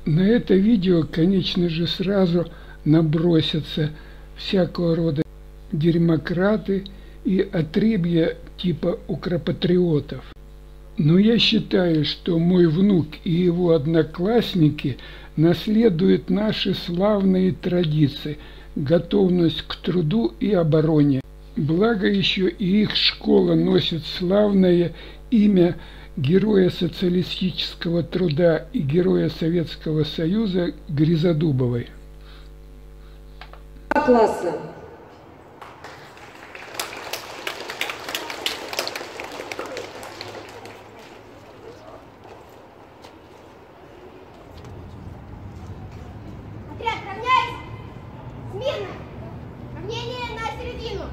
На это видео, конечно же, сразу набросятся всякого рода демократы и отребья типа укропатриотов. Но я считаю, что мой внук и его одноклассники наследуют наши славные традиции, готовность к труду и обороне. Благо еще и их школа носит славное имя героя социалистического труда и героя Советского Союза Гризодубовой. Класса. Отряд, равняйся! Смирно! Равнение на середину!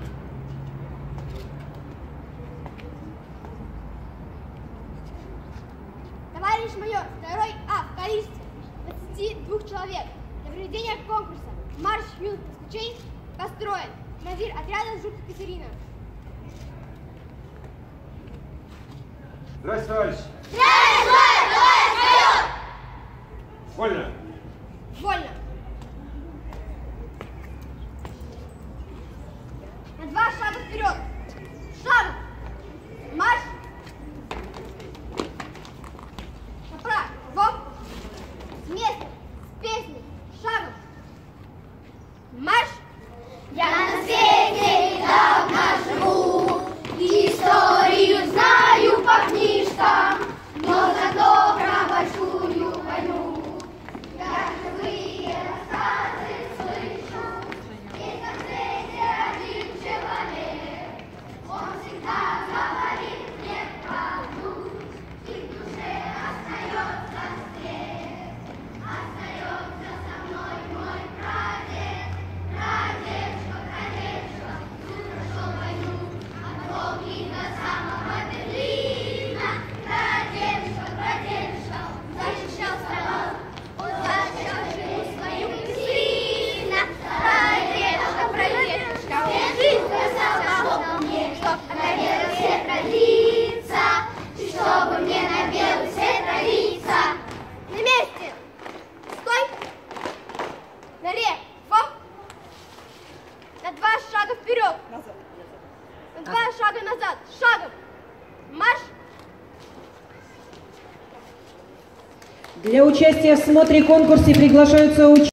Товарищ майор, второй А в количестве 22 человек. Для проведения конкурса марш юных москвичей построен. Командир отряда Жук Екатерина. Здравствуйте, товарищ! Здравия желаю, товарищ майор! Вольно! Вольно! На 2 шага вперед! Шагом! Марш! Направо! Вов! С места! С песней! Шагом! Марш! Я на свете недавно живу, историю знаю по книжкам, но зато про большую войну я живые рассказы слышу. И на свете один человек, он всегда говорит мне правду, и в душе остается след. Остается со мной мой прадед, прошел войну от Волги до самого Берлина. Прадедушка, защищал страну, он защищал жену свою и сына. Прадедушка, жизнь спасал мне, чтоб на белый свет родиться, и чтобы мне на белый свет родиться. На месте! Стой! Налево! На 2 шага вперед! На 2 шага назад! Шагом! Марш! Для участия в смотре конкурсе приглашаются участники.